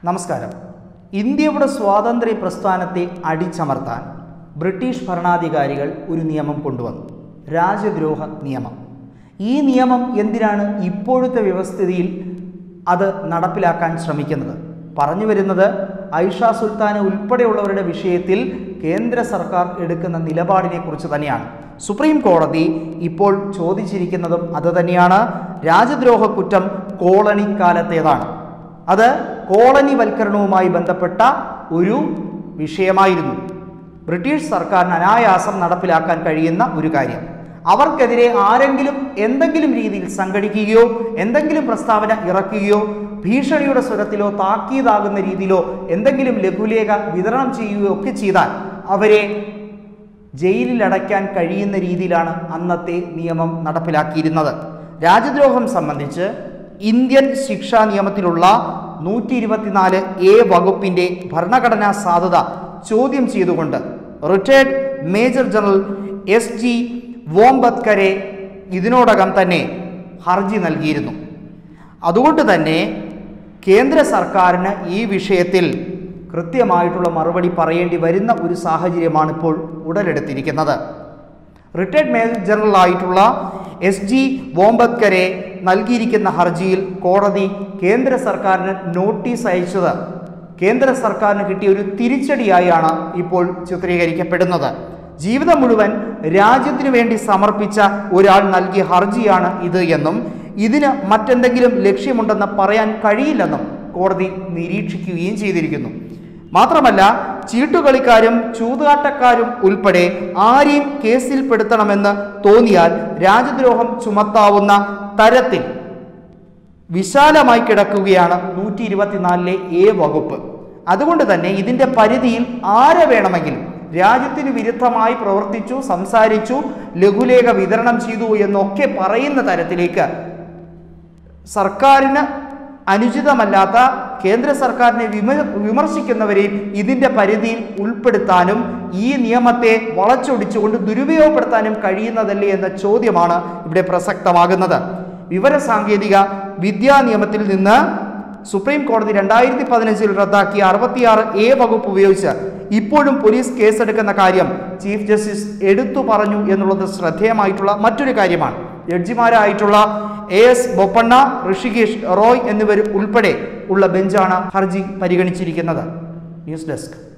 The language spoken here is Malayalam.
നമസ്കാരം. ഇന്ത്യയുടെ സ്വാതന്ത്ര്യ പ്രസ്ഥാനത്തെ അടിച്ചമർത്താൻ ബ്രിട്ടീഷ് ഭരണാധികാരികൾ ഒരു നിയമം കൊണ്ടുവന്നു, രാജ്യദ്രോഹ നിയമം. ഈ നിയമം എന്തിനാണ് ഇപ്പോഴത്തെ വ്യവസ്ഥിതിയിൽ അത് നടപ്പിലാക്കാൻ ശ്രമിക്കുന്നത്? പറഞ്ഞു വരുന്നത് ഐഷ സുൽത്താന ഉൾപ്പെടെയുള്ളവരുടെ വിഷയത്തിൽ കേന്ദ്ര സർക്കാർ എടുക്കുന്ന നിലപാടിനെ കുറിച്ച് തന്നെയാണ്. സുപ്രീം കോടതി ഇപ്പോൾ ചോദിച്ചിരിക്കുന്നതും അതുതന്നെയാണ്. രാജ്യദ്രോഹ കുറ്റം കോളനി കാലത്തേതാണ്. അത് കോളനിവൽക്കരണവുമായി ബന്ധപ്പെട്ട ഒരു വിഷയമായിരുന്നു. ബ്രിട്ടീഷ് സർക്കാരിന് അനായാസം നടപ്പിലാക്കാൻ കഴിയുന്ന ഒരു കാര്യം. അവർക്കെതിരെ ആരെങ്കിലും എന്തെങ്കിലും രീതിയിൽ സംഘടിക്കുകയോ എന്തെങ്കിലും പ്രസ്താവന ഇറക്കുകയോ ഭീഷണിയുടെ സ്വരത്തിലോ താക്കീതാകുന്ന രീതിയിലോ എന്തെങ്കിലും ലഘുലേഖ വിതരണം ചെയ്യുകയോ ഒക്കെ ചെയ്താൽ അവരെ ജയിലിലടയ്ക്കാൻ കഴിയുന്ന രീതിയിലാണ് അന്നത്തെ നിയമം നടപ്പിലാക്കിയിരുന്നത്. രാജ്യദ്രോഹം സംബന്ധിച്ച് ഇന്ത്യൻ ശിക്ഷാ നിയമത്തിലുള്ള 124A വകുപ്പിൻ്റെ ഭരണഘടനാ സാധുത ചോദ്യം ചെയ്തുകൊണ്ട് retired major general SG Vombatkere ഇതിനോടകം തന്നെ ഹർജി നൽകിയിരുന്നു. അതുകൊണ്ട് തന്നെ കേന്ദ്ര സർക്കാരിന് ഈ വിഷയത്തിൽ കൃത്യമായിട്ടുള്ള മറുപടി പറയേണ്ടി വരുന്ന ഒരു സാഹചര്യമാണ് ഇപ്പോൾ ഉടലെടുത്തിരിക്കുന്നത്. റിട്ടയർഡ് മേജർ ജനറൽ ആയിട്ടുള്ള SG വോംബത്കരെ നൽകിയിരിക്കുന്ന ഹർജിയിൽ കോടതി കേന്ദ്ര സർക്കാരിന് നോട്ടീസ് അയച്ചത് കേന്ദ്ര സർക്കാരിന് കിട്ടിയ ഒരു തിരിച്ചടിയായാണ് ഇപ്പോൾ ചിത്രീകരിക്കപ്പെടുന്നത്. ജീവിതം മുഴുവൻ രാജ്യത്തിനു വേണ്ടി സമർപ്പിച്ച ഒരാൾ നൽകിയ ഹർജിയാണ് ഇത് എന്നും ഇതിന് മറ്റെന്തെങ്കിലും ലക്ഷ്യമുണ്ടെന്ന് പറയാൻ കഴിയില്ലെന്നും കോടതി നിരീക്ഷിക്കുകയും ചെയ്തിരിക്കുന്നു. മാത്രമല്ല, ചീട്ടുകളിക്കാരും ചൂതാട്ടക്കാരും ഉൾപ്പെടെ ആരെയും കേസിൽപ്പെടുത്തണമെന്ന് തോന്നിയാൽ രാജ്യദ്രോഹം ചുമത്താവുന്ന തരത്തിൽ വിശാലമായി കിടക്കുകയാണ് 124A വകുപ്പ്. അതുകൊണ്ട് തന്നെ ഇതിൻ്റെ പരിധിയിൽ ആരെ വേണമെങ്കിലും രാജ്യത്തിന് വിരുദ്ധമായി പ്രവർത്തിച്ചു, സംസാരിച്ചു, ലഘുലേഖ വിതരണം ചെയ്തു എന്നൊക്കെ പറയുന്ന തരത്തിലേക്ക് സർക്കാരിന് അനുചിതമല്ലാത്ത കേന്ദ്ര സർക്കാരിനെ വിമർശിക്കുന്നവരെയും ഇതിൻ്റെ പരിധിയിൽ ഉൾപ്പെടുത്താനും ഈ നിയമത്തെ വളച്ചൊടിച്ചുകൊണ്ട് ദുരുപയോഗപ്പെടുത്താനും കഴിയുന്നതല്ലേ എന്ന ചോദ്യമാണ് ഇവിടെ പ്രസക്തമാകുന്നത്. വിവരസാങ്കേതിക വിദ്യാ നിയമത്തിൽ നിന്ന് സുപ്രീം കോടതി 2015 റദ്ദാക്കിയ 66A വകുപ്പ് ഉപയോഗിച്ച് ഇപ്പോഴും പോലീസ് കേസെടുക്കുന്ന കാര്യം ചീഫ് ജസ്റ്റിസ് എടുത്തു പറഞ്ഞു എന്നുള്ളത് ശ്രദ്ധേയമായിട്ടുള്ള മറ്റൊരു കാര്യമാണ്. ജഡ്ജിമാരായിട്ടുള്ള AS ബൊപ്പണ്ണ, ഋഷികേഷ് റോയ് എന്നിവർ ഉൾപ്പെടെ ഉള്ള ബെഞ്ചാണ് ഹർജി പരിഗണിച്ചിരിക്കുന്നത്. News desk.